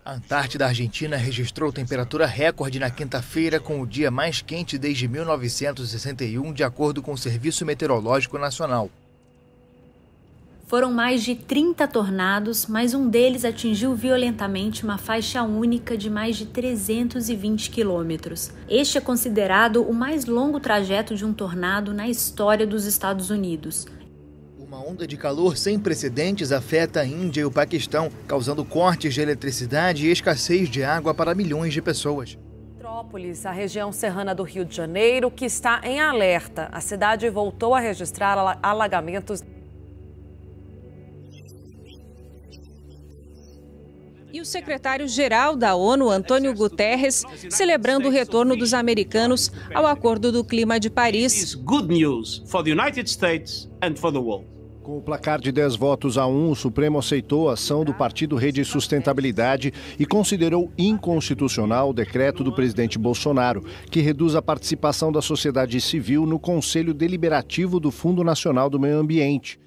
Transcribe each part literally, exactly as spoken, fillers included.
A Antártida Argentina registrou temperatura recorde na quinta-feira, com o dia mais quente desde mil novecentos e sessenta e um, de acordo com o Serviço Meteorológico Nacional. Foram mais de trinta tornados, mas um deles atingiu violentamente uma faixa única de mais de trezentos e vinte quilômetros. Este é considerado o mais longo trajeto de um tornado na história dos Estados Unidos. Uma onda de calor sem precedentes afeta a Índia e o Paquistão, causando cortes de eletricidade e escassez de água para milhões de pessoas. Petrópolis, a região serrana do Rio de Janeiro, que está em alerta. A cidade voltou a registrar alagamentos. E o secretário-geral da ONU, Antônio Guterres, celebrando o retorno dos americanos ao Acordo do Clima de Paris. Good news for the United States and for the world. Com o placar de dez votos a um, o Supremo aceitou a ação do Partido Rede Sustentabilidade e considerou inconstitucional o decreto do presidente Bolsonaro, que reduz a participação da sociedade civil no Conselho Deliberativo do Fundo Nacional do Meio Ambiente.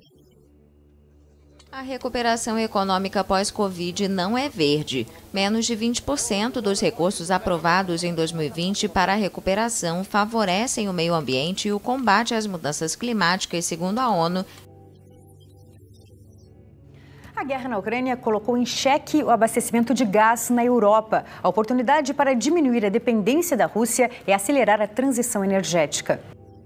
A recuperação econômica pós-Covid não é verde. Menos de vinte por cento dos recursos aprovados em dois mil e vinte para a recuperação favorecem o meio ambiente e o combate às mudanças climáticas, segundo a ONU. A guerra na Ucrânia colocou em xeque o abastecimento de gás na Europa. A oportunidade para diminuir a dependência da Rússia é acelerar a transição energética.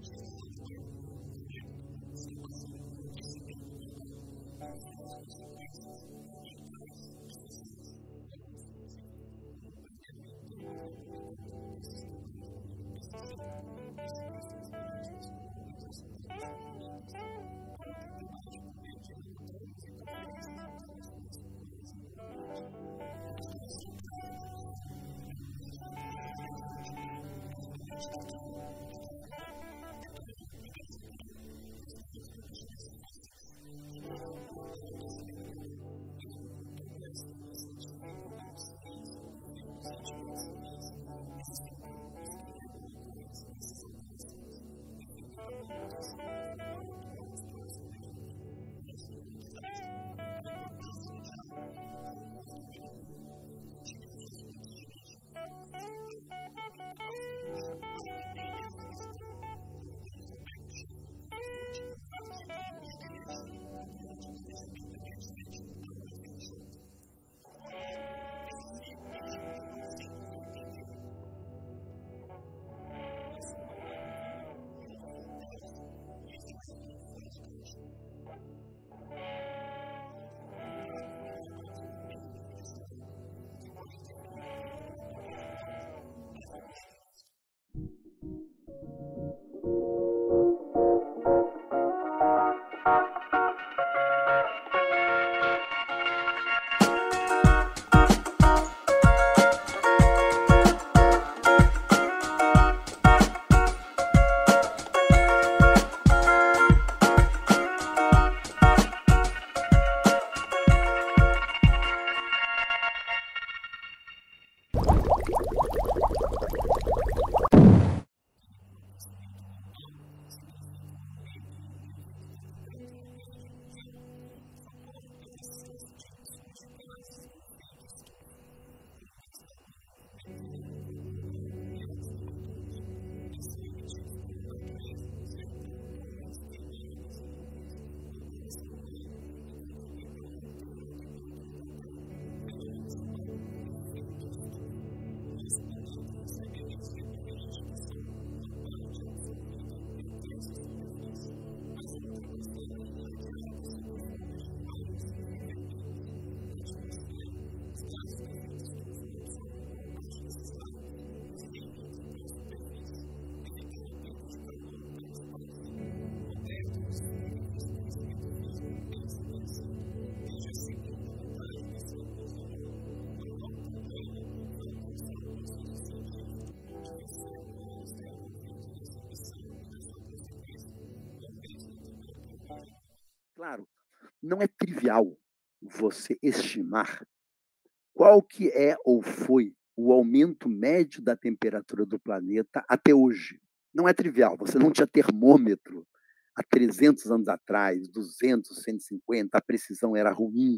Claro, não é trivial você estimar qual que é ou foi o aumento médio da temperatura do planeta até hoje. Não é trivial, você não tinha termômetro há trezentos anos atrás, duzentos, cento e cinquenta, a precisão era ruim,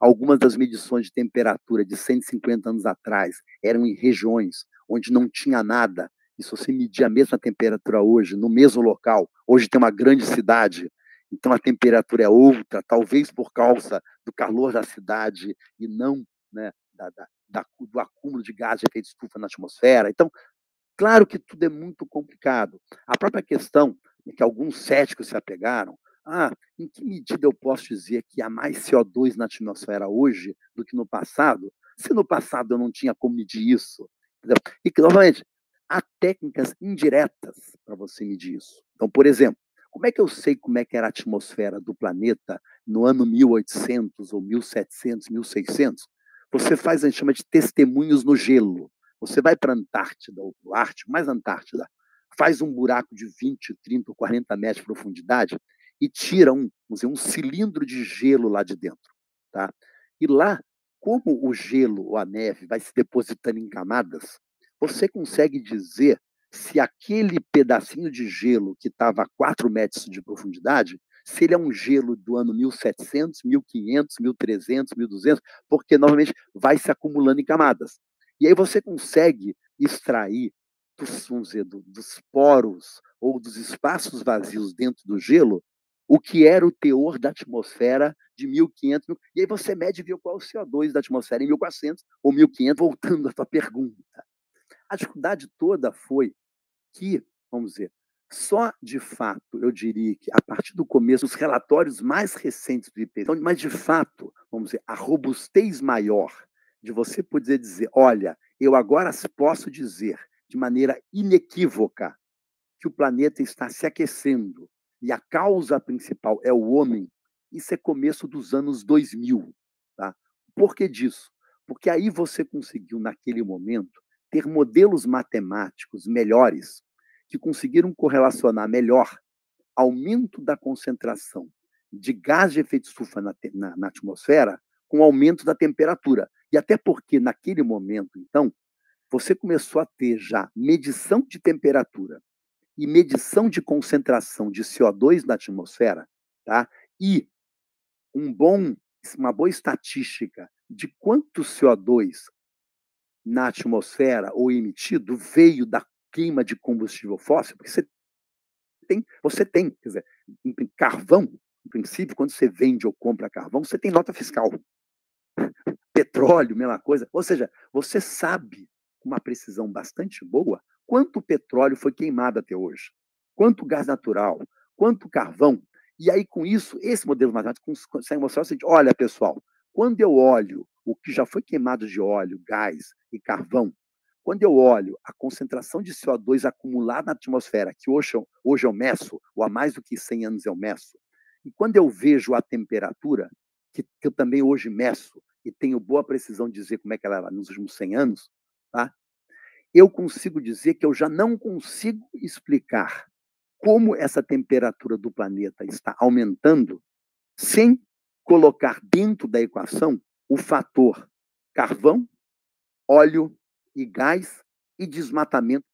algumas das medições de temperatura de cento e cinquenta anos atrás eram em regiões onde não tinha nada, e se você medir a mesma temperatura hoje, no mesmo local, hoje tem uma grande cidade, então a temperatura é outra, talvez por causa do calor da cidade e não, né, da, da, da, do acúmulo de gás de efeito estufa na atmosfera. Então, claro que tudo é muito complicado. A própria questão é que alguns céticos se apegaram, ah, em que medida eu posso dizer que há mais C O dois na atmosfera hoje do que no passado? Se no passado eu não tinha como medir isso. Entendeu? E que, novamente, há técnicas indiretas para você medir isso. Então, por exemplo, como é que eu sei como é que era a atmosfera do planeta no ano mil e oitocentos ou mil e setecentos, mil e seiscentos? Você faz, a gente chama de testemunhos no gelo. Você vai para a Antártida ou para o Ártico, mais Antártida, faz um buraco de vinte, trinta ou quarenta metros de profundidade e tira um, vamos dizer, um cilindro de gelo lá de dentro. Tá? E lá, como o gelo ou a neve vai se depositando em camadas, você consegue dizer se aquele pedacinho de gelo que estava a quatro metros de profundidade, se ele é um gelo do ano mil e setecentos, mil e quinhentos, mil e trezentos, mil e duzentos, porque normalmente vai se acumulando em camadas. E aí você consegue extrair dos, vamos dizer, do, dos poros ou dos espaços vazios dentro do gelo o que era o teor da atmosfera de mil e quinhentos. E aí você mede e vê qual é o C O dois da atmosfera em mil e quatrocentos ou mil e quinhentos, voltando à tua pergunta. A dificuldade toda foi que, vamos dizer, só de fato, eu diria que a partir do começo, os relatórios mais recentes do I P C C, mas de fato, vamos dizer, a robustez maior de você poder dizer, olha, eu agora posso dizer de maneira inequívoca que o planeta está se aquecendo e a causa principal é o homem, isso é começo dos anos dois mil. Tá? Por que disso? Porque aí você conseguiu, naquele momento, ter modelos matemáticos melhores que conseguiram correlacionar melhor aumento da concentração de gás de efeito estufa na, na, na atmosfera com o aumento da temperatura. E até porque, naquele momento, então, você começou a ter já medição de temperatura e medição de concentração de C O dois na atmosfera, tá? E um bom, uma boa estatística de quanto C O dois na atmosfera ou emitido veio da queima de combustível fóssil, porque você tem, você tem, quer dizer, carvão, em princípio, quando você vende ou compra carvão, você tem nota fiscal. Petróleo, mesma coisa. Ou seja, você sabe, com uma precisão bastante boa, quanto petróleo foi queimado até hoje, quanto gás natural, quanto carvão. E aí, com isso, esse modelo matemático consegue mostrar o seguinte, olha, pessoal, quando eu olho o que já foi queimado de óleo, gás e carvão, quando eu olho a concentração de C O dois acumulada na atmosfera, que hoje eu, hoje eu meço, ou há mais do que cem anos eu meço, e quando eu vejo a temperatura, que, que eu também hoje meço, e tenho boa precisão de dizer como é que ela era nos últimos cem anos, tá? Eu consigo dizer que eu já não consigo explicar como essa temperatura do planeta está aumentando sem colocar dentro da equação o fator carvão, óleo e gás e desmatamento.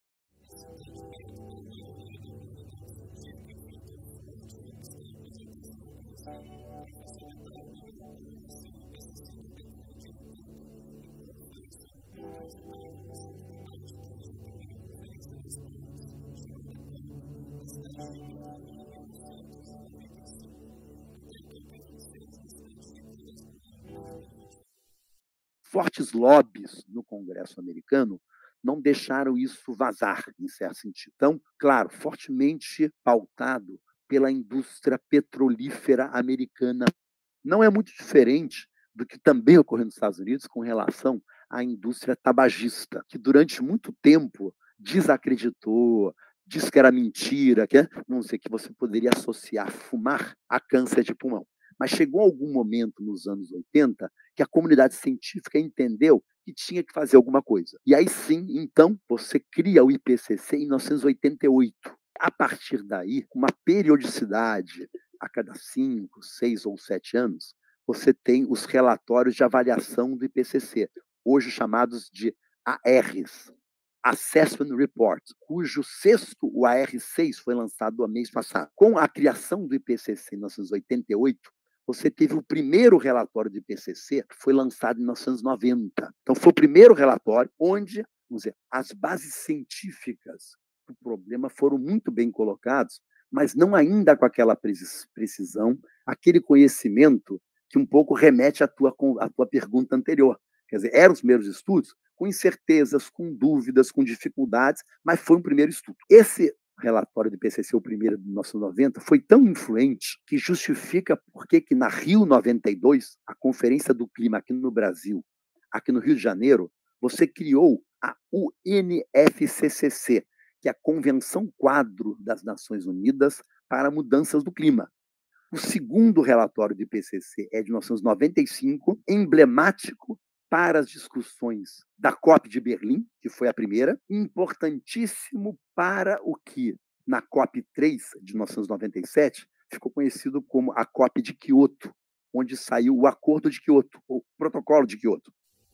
Fortes lobbies no Congresso americano não deixaram isso vazar, em certo sentido. Então, claro, fortemente pautado pela indústria petrolífera americana. Não é muito diferente do que também ocorreu nos Estados Unidos com relação à indústria tabagista, que durante muito tempo desacreditou, disse que era mentira, que não sei, que você poderia associar fumar a câncer de pulmão. Mas chegou algum momento nos anos oitenta que a comunidade científica entendeu que tinha que fazer alguma coisa. E aí sim, então, você cria o I P C C em mil novecentos e oitenta e oito. A partir daí, com uma periodicidade a cada cinco, seis ou sete anos, você tem os relatórios de avaliação do I P C C, hoje chamados de A Rs, Assessment Report, cujo sexto, o A R seis, foi lançado no mês passado. Com a criação do I P C C em mil novecentos e oitenta e oito, você teve o primeiro relatório do I P C C, que foi lançado em mil novecentos e noventa. Então, foi o primeiro relatório onde, vamos dizer, as bases científicas do problema foram muito bem colocadas, mas não ainda com aquela precisão, aquele conhecimento que um pouco remete à tua, à tua pergunta anterior. Quer dizer, eram os primeiros estudos com incertezas, com dúvidas, com dificuldades, mas foi um primeiro estudo. Esse relatório do I P C C, o primeiro de mil novecentos e noventa, foi tão influente que justifica por que na Rio noventa e dois, a Conferência do Clima aqui no Brasil, aqui no Rio de Janeiro, você criou a U N F C C C, que é a Convenção Quadro das Nações Unidas para Mudanças do Clima. O segundo relatório do I P C C é de mil novecentos e noventa e cinco, emblemático para as discussões da COP de Berlim, que foi a primeira, importantíssimo para o que, na COP três de mil novecentos e noventa e sete, ficou conhecido como a COP de Quioto, onde saiu o Acordo de Quioto, o Protocolo de Quioto.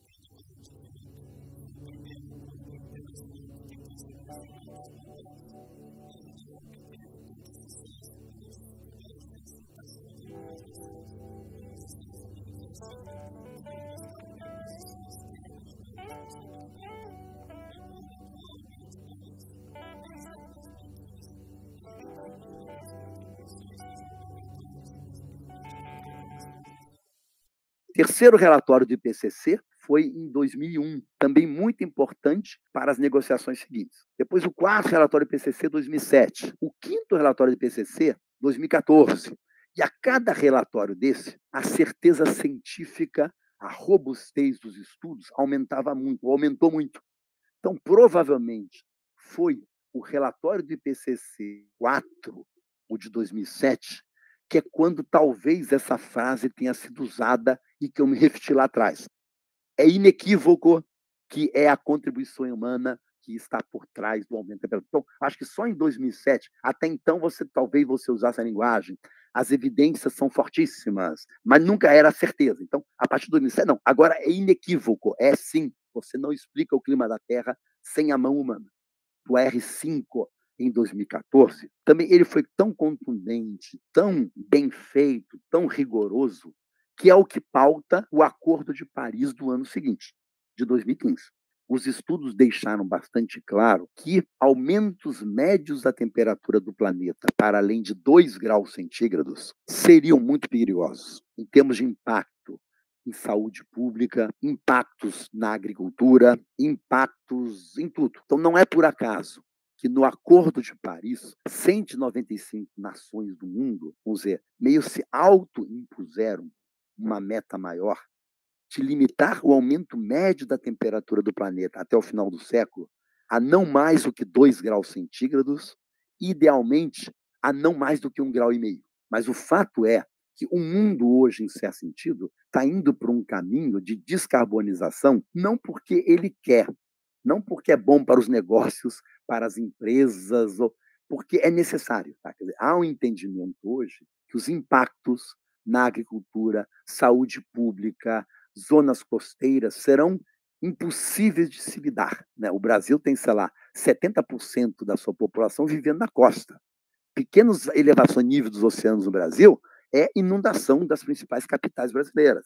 Terceiro relatório do I P C C foi em dois mil e um, também muito importante para as negociações seguintes. Depois o quarto relatório do I P C C, dois mil e sete. O quinto relatório do I P C C, dois mil e quatorze. E a cada relatório desse, a certeza científica, a robustez dos estudos aumentava muito, aumentou muito. Então, provavelmente, foi o relatório do I P C C quatro, o de dois mil e sete, que é quando talvez essa frase tenha sido usada e que eu me referi lá atrás. É inequívoco que é a contribuição humana que está por trás do aumento da temperatura. Então, acho que só em dois mil e sete, até então, você talvez você usasse a linguagem, as evidências são fortíssimas, mas nunca era certeza. Então, a partir de dois mil e sete, não. Agora é inequívoco, é sim. Você não explica o clima da Terra sem a mão humana. Do R cinco, em dois mil e quatorze, também ele foi tão contundente, tão bem feito, tão rigoroso, que é o que pauta o Acordo de Paris do ano seguinte, de dois mil e quinze. Os estudos deixaram bastante claro que aumentos médios da temperatura do planeta para além de dois graus centígrados seriam muito perigosos em termos de impacto em saúde pública, impactos na agricultura, impactos em tudo. Então, não é por acaso que no Acordo de Paris, cento e noventa e cinco nações do mundo, vamos dizer, meio se auto-impuseram uma meta maior de limitar o aumento médio da temperatura do planeta até o final do século a não mais do que dois graus centígrados, idealmente a não mais do que um grau e meio. Mas o fato é que o mundo hoje, em certo sentido, está indo por um caminho de descarbonização, não porque ele quer, não porque é bom para os negócios, para as empresas, ou porque é necessário. Tá? Quer dizer, há um entendimento hoje que os impactos na agricultura, saúde pública, zonas costeiras serão impossíveis de se lidar. Né? O Brasil tem, sei lá, setenta por cento da sua população vivendo na costa. Pequenas elevações nível dos oceanos no Brasil é inundação das principais capitais brasileiras.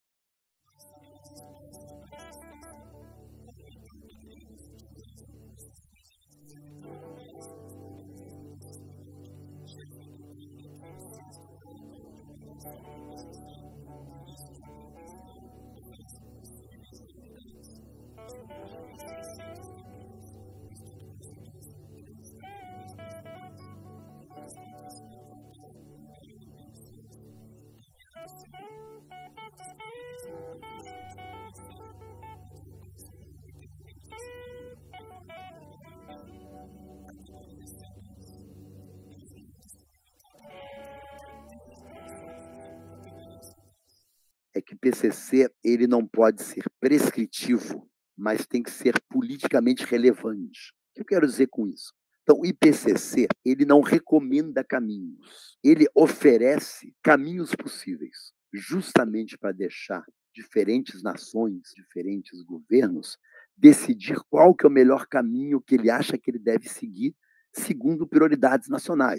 É que o I P C C ele não pode ser prescritivo, mas tem que ser politicamente relevante. O que eu quero dizer com isso? Então, o I P C C ele não recomenda caminhos, ele oferece caminhos possíveis, justamente para deixar diferentes nações, diferentes governos, decidir qual que é o melhor caminho que ele acha que ele deve seguir, segundo prioridades nacionais.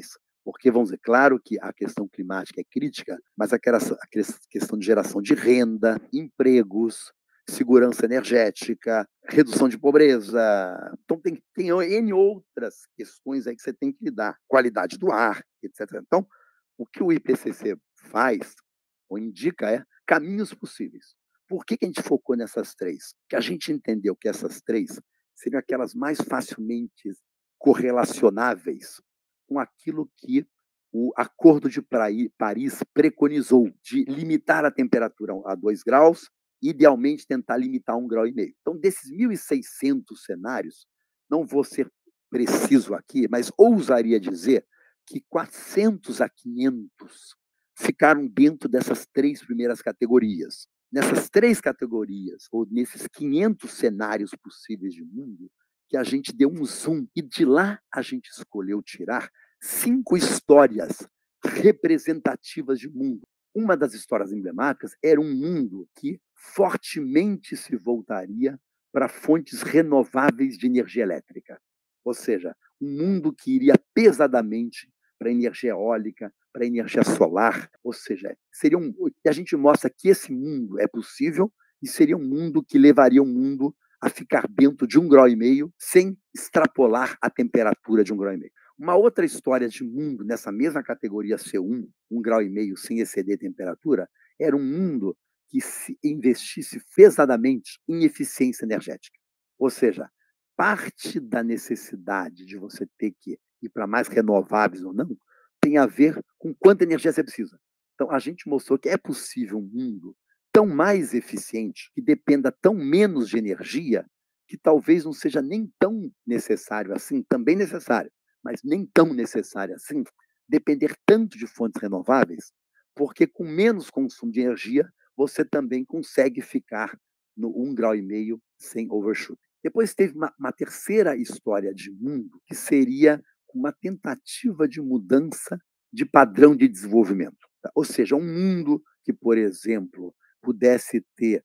Porque, vamos dizer, claro que a questão climática é crítica, mas aquela, aquela questão de geração de renda, empregos, segurança energética, redução de pobreza. Então, tem, tem N outras questões aí que você tem que lidar. Qualidade do ar, etcétera. Então, o que o I P C C faz, ou indica, é caminhos possíveis. Por que, que a gente focou nessas três? Porque a gente entendeu que essas três seriam aquelas mais facilmente correlacionáveis com aquilo que o Acordo de Paris preconizou, de limitar a temperatura a dois graus, idealmente tentar limitar a um grau e meio. Então, desses mil e seiscentos cenários, não vou ser preciso aqui, mas ousaria dizer que quatrocentos a quinhentos ficaram dentro dessas três primeiras categorias. Nessas três categorias, ou nesses quinhentos cenários possíveis de mundo, que a gente deu um zoom, e de lá a gente escolheu tirar cinco histórias representativas de mundo. Uma das histórias emblemáticas era um mundo que fortemente se voltaria para fontes renováveis de energia elétrica. Ou seja, um mundo que iria pesadamente para a energia eólica, para a energia solar. Ou seja, seria um, a gente mostra que esse mundo é possível e seria um mundo que levaria o mundo a ficar dentro de um grau e meio sem extrapolar a temperatura de um grau e meio. Uma outra história de mundo nessa mesma categoria C um, um grau e meio sem exceder a temperatura, era um mundo que se investisse pesadamente em eficiência energética. Ou seja, parte da necessidade de você ter que ir para mais renováveis ou não tem a ver com quanta energia você precisa. Então, a gente mostrou que é possível um mundo tão mais eficiente, que dependa tão menos de energia, que talvez não seja nem tão necessário assim, também necessário, mas nem tão necessário assim, depender tanto de fontes renováveis, porque com menos consumo de energia, você também consegue ficar no um grau e meio sem overshoot. Depois teve uma, uma terceira história de mundo, que seria uma tentativa de mudança de padrão de desenvolvimento. Tá? Ou seja, um mundo que, por exemplo, pudesse ter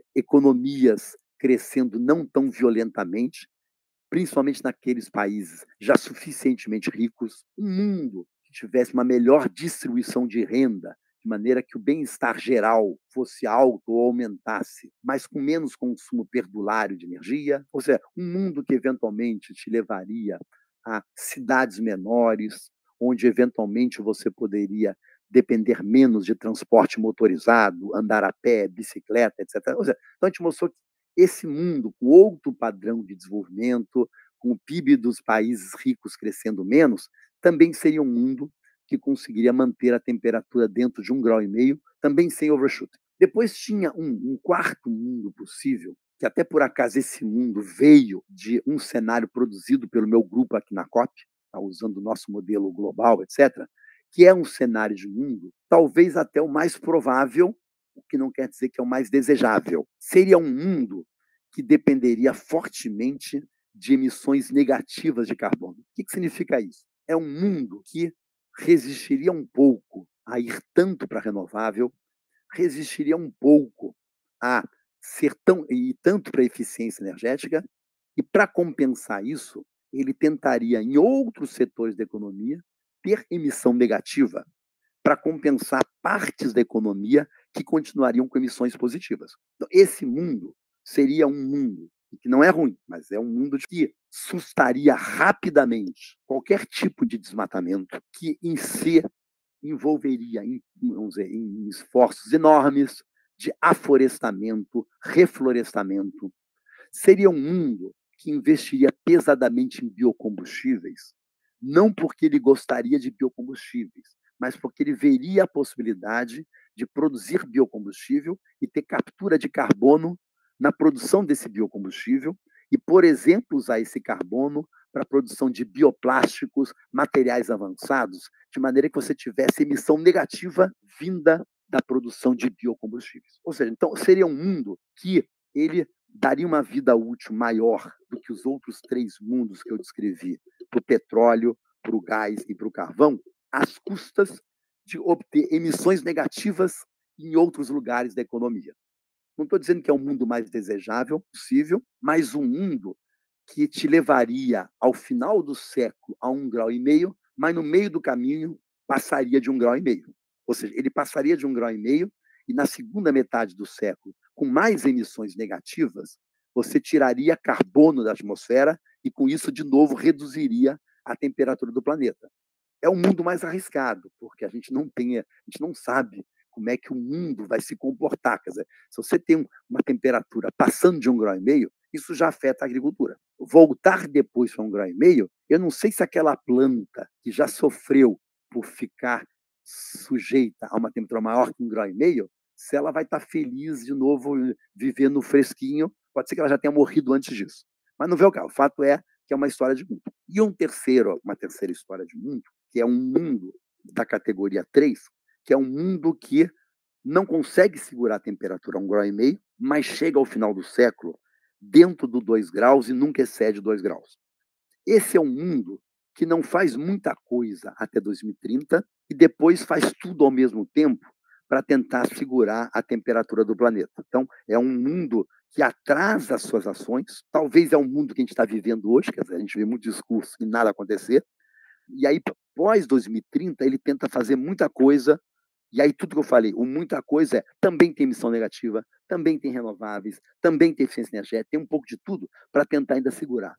economias crescendo não tão violentamente, principalmente naqueles países já suficientemente ricos, um mundo que tivesse uma melhor distribuição de renda, de maneira que o bem-estar geral fosse alto ou aumentasse, mas com menos consumo perdulário de energia, ou seja, um mundo que eventualmente te levaria a cidades menores, onde eventualmente você poderia depender menos de transporte motorizado, andar a pé, bicicleta, etcétera. Ou seja, então a gente mostrou que esse mundo com outro padrão de desenvolvimento, com o P I B dos países ricos crescendo menos, também seria um mundo que conseguiria manter a temperatura dentro de um grau e meio, também sem overshoot. Depois tinha um, um quarto mundo possível, que até por acaso esse mundo veio de um cenário produzido pelo meu grupo aqui na COP, tá, usando o nosso modelo global, etcétera, que é um cenário de mundo, talvez até o mais provável, o que não quer dizer que é o mais desejável. Seria um mundo que dependeria fortemente de emissões negativas de carbono. O que, que significa isso? É um mundo que resistiria um pouco a ir tanto para renovável, resistiria um pouco a ser tão e tanto para a eficiência energética, e para compensar isso, ele tentaria em outros setores da economia ter emissão negativa para compensar partes da economia que continuariam com emissões positivas. Então, esse mundo seria um mundo que não é ruim, mas é um mundo que sustaria rapidamente qualquer tipo de desmatamento, que em si envolveria em, vamos dizer, em esforços enormes de aflorestamento, reflorestamento. Seria um mundo que investiria pesadamente em biocombustíveis, não porque ele gostaria de biocombustíveis, mas porque ele veria a possibilidade de produzir biocombustível e ter captura de carbono na produção desse biocombustível e, por exemplo, usar esse carbono para a produção de bioplásticos, materiais avançados, de maneira que você tivesse emissão negativa vinda da produção de biocombustíveis. Ou seja, então seria um mundo que ele daria uma vida útil maior do que os outros três mundos que eu descrevi, para o petróleo, para o gás e para o carvão, às custas de obter emissões negativas em outros lugares da economia. Não estou dizendo que é um mundo mais desejável possível, mas um mundo que te levaria, ao final do século, a um grau e meio, mas no meio do caminho passaria de um grau e meio. Ou seja, ele passaria de um grau e meio e na segunda metade do século, com mais emissões negativas, você tiraria carbono da atmosfera e com isso, de novo, reduziria a temperatura do planeta. É um mundo mais arriscado, porque a gente não tem, a gente não sabe como é que o mundo vai se comportar. Quer dizer, se você tem uma temperatura passando de um grau e meio, isso já afeta a agricultura. Voltar depois para um grau e meio, eu não sei se aquela planta que já sofreu por ficar sujeita a uma temperatura maior que um grau e meio, se ela vai estar feliz de novo vivendo fresquinho, pode ser que ela já tenha morrido antes disso. Mas não vê o caso. O fato é que é uma história de mundo. E um terceiro, uma terceira história de mundo, que é um mundo da categoria três, que é um mundo que não consegue segurar a temperatura a um grau e meio, mas chega ao final do século dentro do dois graus e nunca excede dois graus. Esse é um mundo que não faz muita coisa até dois mil e trinta e depois faz tudo ao mesmo tempo para tentar segurar a temperatura do planeta. Então, é um mundo que atrasa as suas ações. Talvez é um mundo que a gente está vivendo hoje, quer dizer, a gente vê muito discurso e nada acontecer. E aí, pós dois mil e trinta, ele tenta fazer muita coisa. E aí, tudo que eu falei, o muita coisa é, também tem emissão negativa, também tem renováveis, também tem eficiência energética, tem um pouco de tudo para tentar ainda segurar.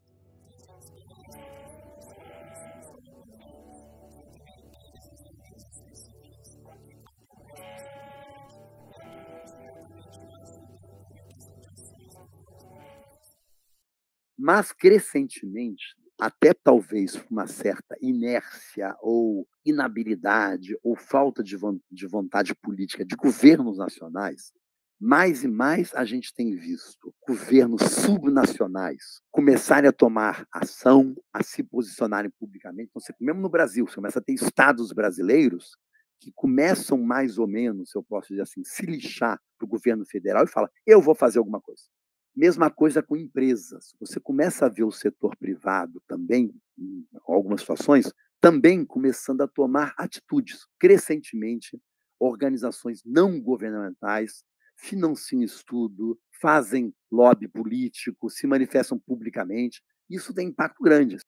Mas, crescentemente, até talvez uma certa inércia ou inabilidade ou falta de vontade política de governos nacionais, mais e mais a gente tem visto governos subnacionais começarem a tomar ação, a se posicionarem publicamente. Então, mesmo no Brasil, você começa a ter estados brasileiros que começam mais ou menos, se eu posso dizer assim, se lixar para o governo federal e falam, eu vou fazer alguma coisa. Mesma coisa com empresas. Você começa a ver o setor privado também, em algumas situações, também começando a tomar atitudes. Crescentemente, organizações não governamentais financiam estudo, fazem lobby político, se manifestam publicamente. Isso tem impacto grande.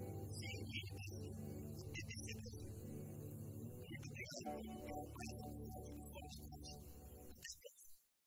Thank you.